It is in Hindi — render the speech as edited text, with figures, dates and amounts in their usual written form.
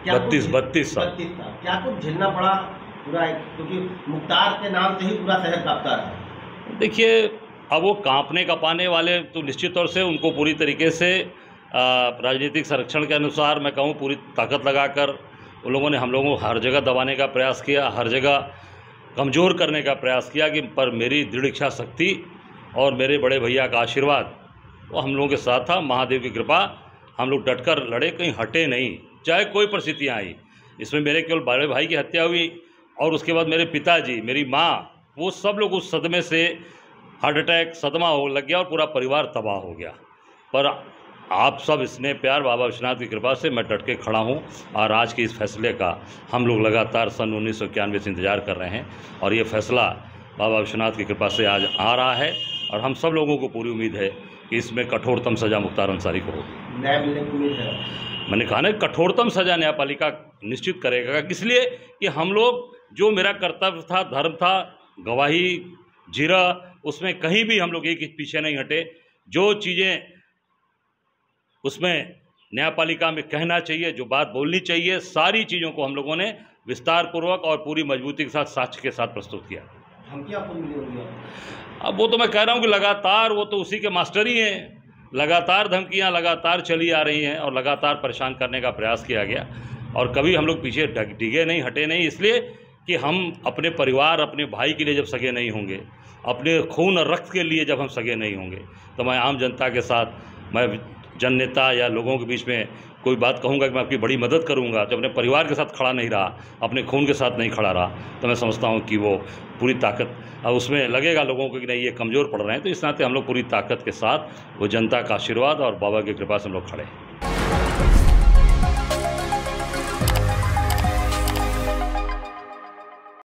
32 साल। क्या कुछ झेलना पड़ा पूरा, क्योंकि मुख्तार के नाम से ही पूरा शहर कांपता रहा। देखिए, अब वो कांपने कपाने वाले तो निश्चित तौर से उनको पूरी तरीके से राजनीतिक संरक्षण के अनुसार मैं कहूँ पूरी ताकत लगाकर उन लोगों ने हम लोगों को हर जगह दबाने का प्रयास किया, हर जगह कमज़ोर करने का प्रयास किया कि पर मेरी दृढ़ इच्छा शक्ति और मेरे बड़े भैया का आशीर्वाद वो हम लोगों के साथ था। महादेव की कृपा, हम लोग डटकर लड़े, कहीं हटे नहीं, चाहे कोई परिस्थितियाँ आई। इसमें मेरे केवल बड़े भाई की हत्या हुई और उसके बाद मेरे पिताजी, मेरी माँ, वो सब लोग उस सदमे से हार्ट अटैक सदमा हो लग गया और पूरा परिवार तबाह हो गया। पर आप सब स्नेह प्यार बाबा विश्वनाथ की कृपा से मैं डट के खड़ा हूँ और आज के इस फैसले का हम लोग लगातार सन 1991 से इंतज़ार कर रहे हैं और ये फैसला बाबा विश्वनाथ की कृपा से आज आ रहा है और हम सब लोगों को पूरी उम्मीद है कि इसमें कठोरतम सज़ा मुख्तार अंसारी को होगी। न्याय मिलने की उम्मीद है। मैंने कहा ना, कठोरतम सज़ा न्यायपालिका निश्चित करेगा, इसलिए कि हम लोग जो मेरा कर्तव्य था, धर्म था, गवाही जीरा, उसमें कहीं भी हम लोग एक पीछे नहीं हटे। जो चीज़ें उसमें न्यायपालिका में कहना चाहिए, जो बात बोलनी चाहिए, सारी चीज़ों को हम लोगों ने विस्तार पूर्वक और पूरी मजबूती के साथ साक्ष्य के साथ प्रस्तुत किया। धमकी आपको मिली होगी? अब वो तो मैं कह रहा हूँ कि लगातार वो तो उसी के मास्टर ही हैं, लगातार धमकियाँ लगातार चली आ रही हैं और लगातार परेशान करने का प्रयास किया गया और कभी हम लोग पीछे डिगे नहीं, हटे नहीं, इसलिए कि हम अपने परिवार, अपने भाई के लिए जब सगे नहीं होंगे, अपने खून और रक्त के लिए जब हम सगे नहीं होंगे, तो मैं आम जनता के साथ, मैं जन नेता या लोगों के बीच में कोई बात कहूँगा कि मैं आपकी बड़ी मदद करूँगा, जब अपने परिवार के साथ खड़ा नहीं रहा, अपने खून के साथ नहीं खड़ा रहा, तो मैं समझता हूँ कि वो पूरी ताकत, अब उसमें लगेगा लोगों को कि नहीं ये कमज़ोर पड़ रहे हैं, तो इस नाते हम लोग पूरी ताकत के साथ वो जनता का आशीर्वाद और बाबा की कृपा से हम लोग खड़े हैं।